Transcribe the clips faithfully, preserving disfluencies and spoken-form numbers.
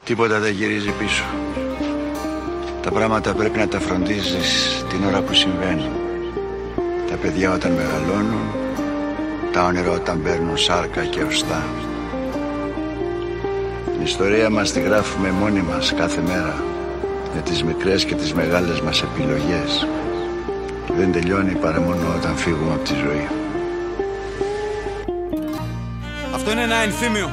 Τίποτα δεν γυρίζει πίσω. Τα πράγματα πρέπει να τα φροντίζεις την ώρα που συμβαίνουν. Τα παιδιά όταν μεγαλώνουν, τα όνειρα όταν παίρνουν σάρκα και οστά. Την ιστορία μας τη γράφουμε μόνοι μας κάθε μέρα, για τις μικρές και τις μεγάλες μας επιλογές. Και δεν τελειώνει παρά μόνο όταν φύγουμε από τη ζωή. Αυτό είναι ένα ενθύμιο.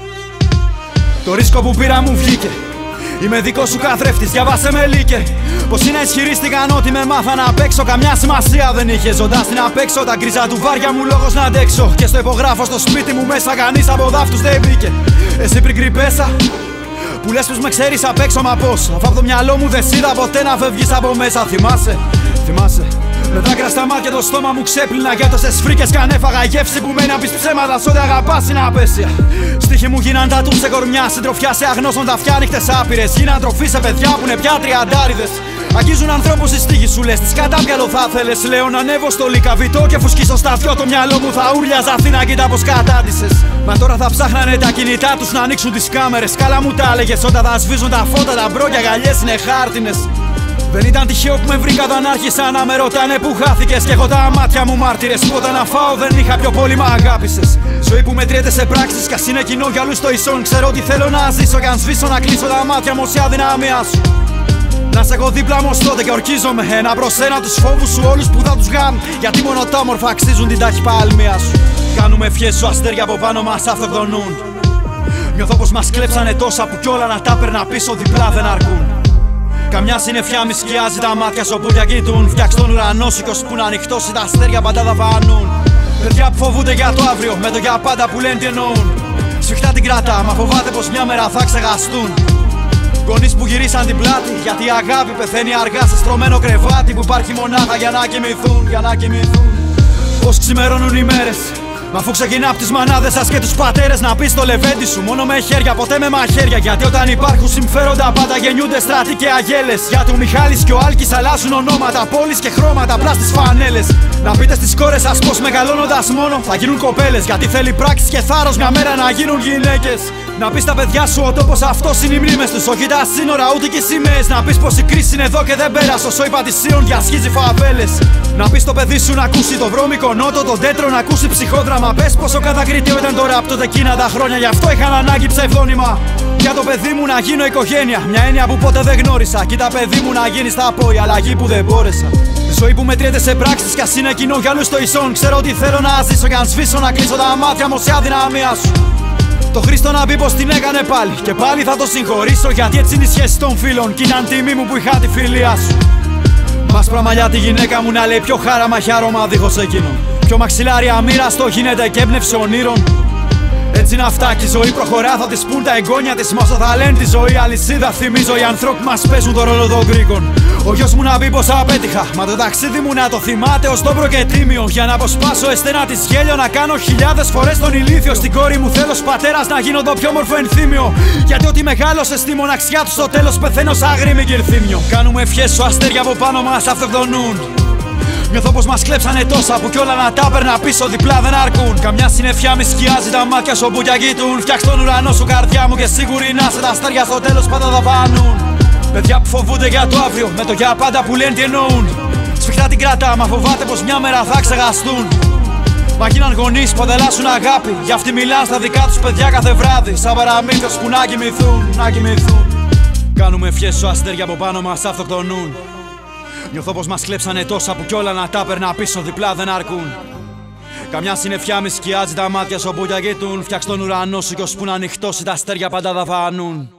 Το ρίσκο που πήρα μου βγήκε. Είμαι δικό σου καθρέφτης, διαβάσε με λύκε. Πως είναι ισχυρίστηκαν ότι με μάθα να παίξω. Καμιά σημασία δεν είχε ζωτά στην απέξω. Τα γκρίζα του βάρια μου λόγος να αντέξω. Και στο υπογράφω στο σπίτι μου μέσα κανείς από δάφτους δεν μπήκε. Εσύ πριν κρυπέσα που λες πως με ξέρεις απ' έξω, μα πώς? Αφού από το μυαλό μου δεν σ' ποτέ να φεύγεις από μέσα. Θυμάσαι, θυμάσαι με δάκρυα στα μάτια το στόμα μου ξέπλυνα για τόσες φρίκες κι αν έφαγα γεύση που μένει να πεις ψέματα σ' ό,τι αγαπάς είναι απέσια. Στοίχοι μου γίναν τατού σε κορμιά, συντροφιά σε αγνώστων τα φτιά νύχτες άπειρες. Γίναν τροφή σε παιδιά που είναι πια τριαντάριδες. Αγγίζουν ανθρώπους οι στίχοι σου λες, τις κατάπιαλο θα θέλες. Λέω να ανέβω στο λικαβιτό και φουσκίσω στα δυο. Το μυαλό μου θα ούρλιαζα Αθήνα, κοίτα πως κατάντησες. Μα τώρα θα ψάχνανε τα κινητά τους να ανοίξουν τις κάμερες. Καλά μου τα έλεγες όταν θα σβήσουν τα φώτα, τα μπρόκια γαλιές είναι χάρτινες. Δεν ήταν τυχαίο που με βρήκα όταν άρχισα να με ρωτάνε που χάθηκες. Και έχω τα μάτια μου μάρτυρες που όταν να φάω δεν είχα πιο πολύ, μα αγάπησες. Ζωή που μετριέται σε πράξεις κι ας είναι κοινό για όλους το ισόν. Ξέρω ότι θέλω να ζήσω κι αν σβήσω να κλείσω τα μάτια μου σε αδυναμία σου. Να σε έχω δίπλα μου ως τότε και ορκίζομαι ένα προς ένα τους φόβους σου όλους που θα τους γάμ. Γιατί μόνο τα όμορφα αξίζουν την ταχυπάλμια σου. Κάνουμε ευχές σου, αστέρια από πάνω μας αυτοκτονούν. Νιώθω πως μας κλέψανε τόσα που κι όλα να τα παίρνα πίσω διπλά δεν αρκούν. Καμιά συννεφιά μη σκιάζει τα μάτια σου που διακοιτούν. Φτιάξ' τον ουρανό σου κι που να ανοιχτώσει τα αστέρια πάντα θα φανούν. Παιδιά που φοβούνται για το αύριο με το για πάντα που λένε τι εννοούν. Σφιχτά την κρατά, μα φοβάται πως μια μέρα θα ξεχαστούν. Γονείς που γυρίσαν την πλάτη, γιατί η αγάπη πεθαίνει αργά σε στρωμένο κρεβάτι που υπάρχει μονάχα για να κοιμηθούν, για να κοιμηθούν. Πως ξημερώνουν οι μέρες, μα αφού ξεκινά από τις μανάδες σας και τους πατέρες να πεις το λεβέντι σου μόνο με χέρια, ποτέ με μαχαίρια. Γιατί όταν υπάρχουν συμφέροντα πάντα γεννιούνται στρατοί και αγέλες. Γιατί ο Μιχάλης και ο Άλκης αλλάζουν ονόματα, πόλεις και χρώματα απλά στις φανέλες. Να πείτε στις κόρες σας πως μεγαλώνοντας μόνο θα γίνουν κοπέλες. Γιατί θέλει πράξεις και θάρρος μια μέρα να γίνουν γυναίκες. Να πεις στα παιδιά σου ο τόπος αυτός είναι οι μνήμες τους, όχι τα σύνορα ούτε και οι σημαίες. Να πεις πως η κρίση είναι εδώ και δεν πέρασε όσο η Πατησίων διασχίζει φαβέλες. Να πεις το παιδί σου να ακούσει το βρώμικο νότο, τον τέτρο να ακούσει ψυχόδραμα. Πες πόσο κατακριτέο ήταν το ραπ τότε εκείνα τα χρόνια, γι' αυτό είχαν ανάγκη ψευδόνυμα. Για το παιδί μου να γίνω οικογένεια, μια έννοια που ποτέ δεν γνώρισα. Κοίτα παιδί μου να γίνει θα πω η αλλαγή που δεν μπόρεσα. Ζωή που μετριέται σε πράξεις κι ας είναι κοινό για όλους το ισόν. Ξέρω ότι θέλω να ζήσω κι αν σβήσω να κλείσω τα μάτια μου σε αδυναμία σου. Το Χρήστο να πει πως την έκανε πάλι και πάλι θα το συγχωρήσω. Γιατί έτσι είναι η σχέση των φίλων κι ήταν τιμή μου που είχα τη φιλία σου. Μάσπρα μαλλιά τη γυναίκα μου να λέει πιο χάραμα έχει άρωμα δίχως εκείνον. Πιο μαξιλάρι αμήραστο γίνεται και έμπνευση ονείρων. Έτσι είναι αυτά και η ζωή προχωρά, θα της πουν τα εγγόνια της. Μα όσο θα λένε τη ζωή αλυσίδα θυμίζω οι ανθρώποι μας παίζουν το ρόλο των κρίκων. Ο γιος μου να πει πως απέτυχα, μα το ταξίδι μου να το θυμάται ως dobro και τίμιο. Για να αποσπάσω εστένα της γέλιο, να κάνω χιλιάδες φορές τον ηλίθιο. Στην κόρη μου θέλω πατέρας να γίνω το πιο μορφό ενθύμιο. Γιατί ότι μεγάλωσε στη μοναξιά του στο τέλος πεθαίνω σαν γρήμη κυρθύμιο. Κάνουμε ευχές σου, αστέρια από πάνω μας αυτοκτονούν. Νιώθω πως μας κλέψανε τόσα που κι όλα να τα παίρνα πίσω διπλά δεν αρκούν. Καμιά συννεφιά μη σκιάζει τα μάτια σου που διακοιτούν. Φτιάξ' τον ουρανό σου καρδιά μου και σίγουρη να σε τα αστέρια στο τέλος πάντα θα φανούν. Παιδιά που φοβούνται για το αύριο με το για πάντα που λένε τι εννοούν. Σφιχτά την κρατά, μα φοβάται πως μια μέρα θα ξεχαστούν. Μα γίναν γονείς που ανταλλάσσουν αγάπη, γι' αυτοί μιλάνε στα δικά τους παιδιά κάθε βράδυ. Σαν παραμύθιος που να κοιμηθούν, να κοιμηθούν. Κάνουμε ευχές σου, αστέρια από πάνω μας αυτοκτονούν. Νιώθω πως μας κλέψανε τόσα που κι όλα να τα παίρνα πίσω διπλά δεν αρκούν. Καμιά συννεφιά μη σκιάζει τα μάτια σου που διακοιτούν. Φτιάξ' τον ουρανό σου κι ώσπου να ανοιχτώσει τα αστέρια πάντα θα φανούν.